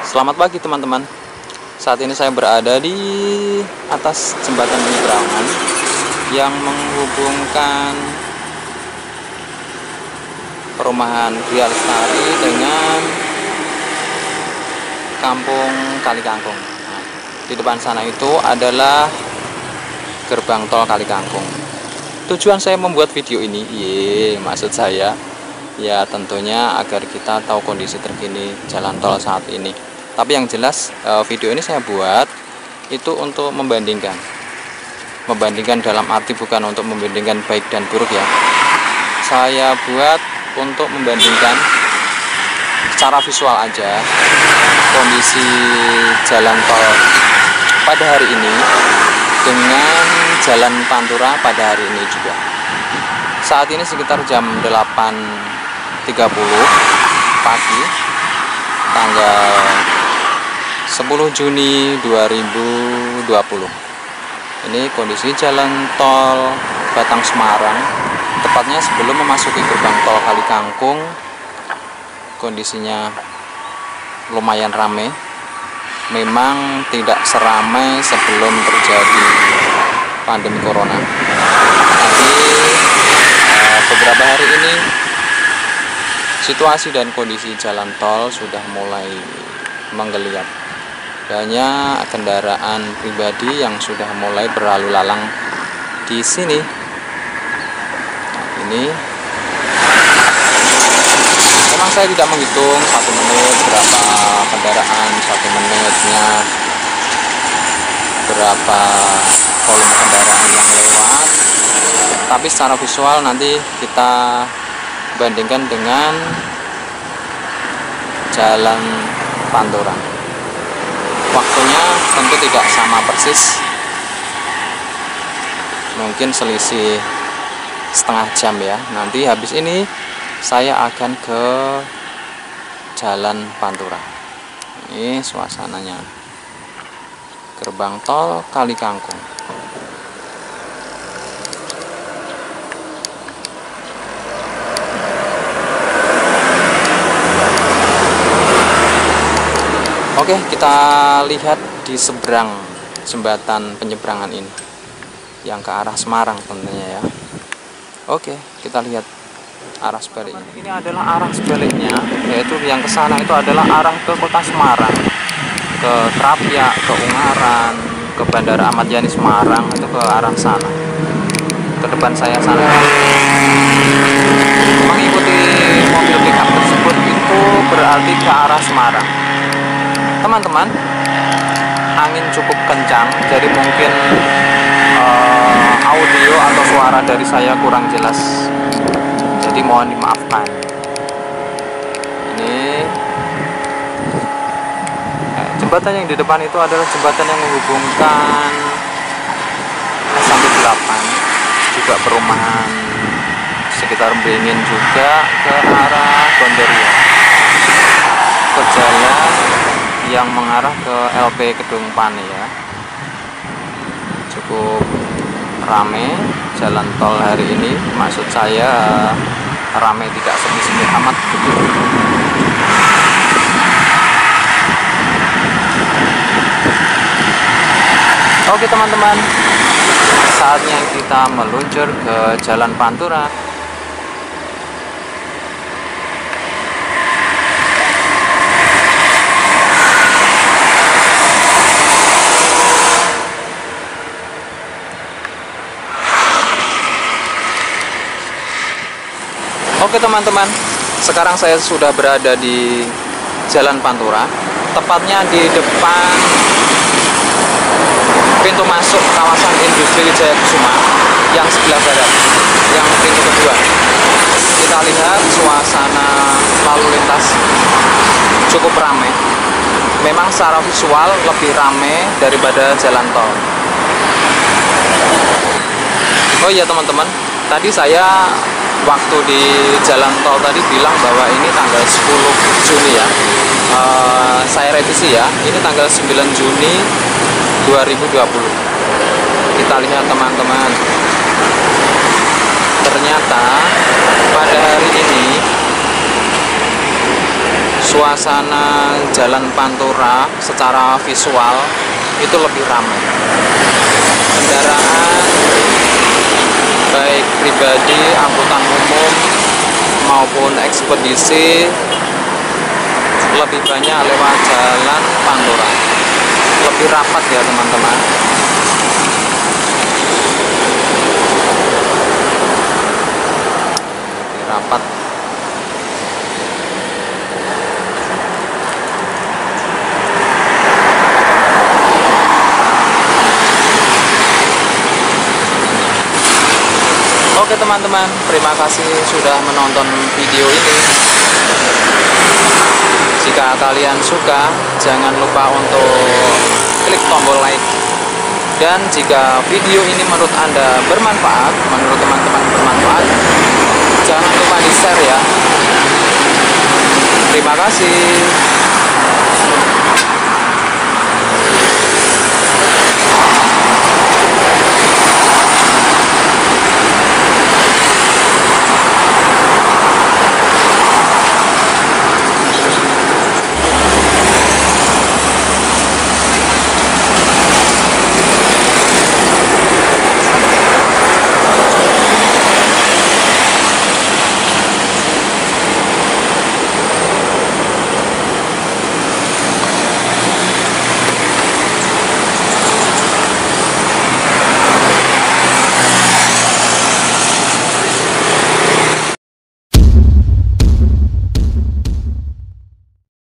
Selamat pagi teman-teman. Saat ini saya berada di atas jembatan penyeberangan yang menghubungkan perumahan Gria Lestari dengan Kampung Kali Kangkung. Nah, di depan sana itu adalah gerbang tol Kali Kangkung. Tujuan saya membuat video ini, maksud saya ya tentunya agar kita tahu kondisi terkini jalan tol saat ini. Tapi yang jelas video ini saya buat itu untuk membandingkan dalam arti bukan untuk membandingkan baik dan buruk ya. Saya buat untuk membandingkan secara visual aja kondisi jalan tol pada hari ini dengan jalan Pantura pada hari ini juga. Saat ini sekitar jam 8.30 pagi tanggal 10 Juni 2020. Ini kondisi jalan tol Batang Semarang, tepatnya sebelum memasuki gerbang tol Kali Kangkung. Kondisinya lumayan ramai, memang tidak seramai sebelum terjadi pandemi corona. Tapi beberapa hari ini situasi dan kondisi jalan tol sudah mulai menggeliat. Banyak kendaraan pribadi yang sudah mulai berlalu lalang di sini. Nah, ini memang saya tidak menghitung 1 menit berapa kendaraan, 1 menitnya berapa volume kendaraan yang lewat. Tapi secara visual nanti kita bandingkan dengan jalan Pantura. Waktunya tentu tidak sama persis, mungkin selisih setengah jam ya. Nanti habis ini saya akan ke jalan Pantura. Ini suasananya gerbang tol Kali Kangkung. Oke, kita lihat di seberang jembatan penyeberangan ini yang ke arah Semarang tentunya ya. Oke, kita lihat arah sebaliknya. Ini adalah arah sebaliknya, yaitu yang ke sana itu adalah arah ke kota Semarang, ke Krapyak, ke Ungaran, ke Bandara Ahmad Yani Semarang, itu ke arah sana. Ke depan saya sana. Mengikuti mobil pickup tersebut itu berarti ke arah Semarang. Teman-teman, angin cukup kencang, jadi mungkin audio atau suara dari saya kurang jelas, jadi mohon dimaafkan. Ini jembatan yang di depan itu adalah jembatan yang menghubungkan S1-8, juga perumahan sekitar Beringin, juga ke arah Gondorio, ke jalan yang mengarah ke LP Kedung Pane ya. Cukup ramai jalan tol hari ini, maksud saya ramai, tidak sepi-sepi amat begitu. Oke teman-teman, saatnya kita meluncur ke jalan Pantura. Oke teman-teman, sekarang saya sudah berada di Jalan Pantura, tepatnya di depan pintu masuk kawasan industri Wijaya Kusuma yang sebelah barat, yang pintu kedua. Kita lihat suasana lalu lintas cukup ramai. Memang secara visual lebih ramai daripada jalan tol. Oh iya teman-teman, tadi saya waktu di jalan tol tadi bilang bahwa ini tanggal 10 Juni ya. Saya revisi ya, ini tanggal 9 Juni 2020. Kita lihat teman-teman, ternyata pada hari ini suasana Jalan Pantura secara visual itu lebih ramai. Kendaraan baik pribadi, angkutan umum maupun ekspedisi lebih banyak lewat Jalan Pantura. Lebih rapat ya teman-teman. Lebih rapat. Oke teman-teman, terima kasih sudah menonton video ini. Jika kalian suka, jangan lupa untuk klik tombol like. Dan jika video ini menurut Anda bermanfaat, menurut teman-teman bermanfaat, jangan lupa di-share ya. Terima kasih.